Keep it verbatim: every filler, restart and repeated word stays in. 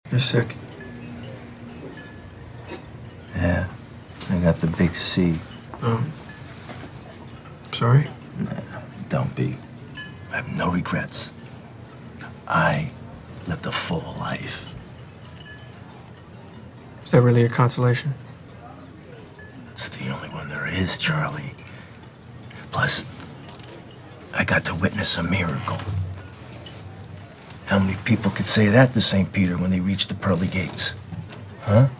You're sick. Yeah, I got the big C. Oh. Sorry? Nah, don't be. I have no regrets. I lived a full life. Is that really a consolation? It's the only one there is, Charlie. Plus, I got to witness a miracle. How many people could say that to Saint Peter when they reached the pearly gates? Huh?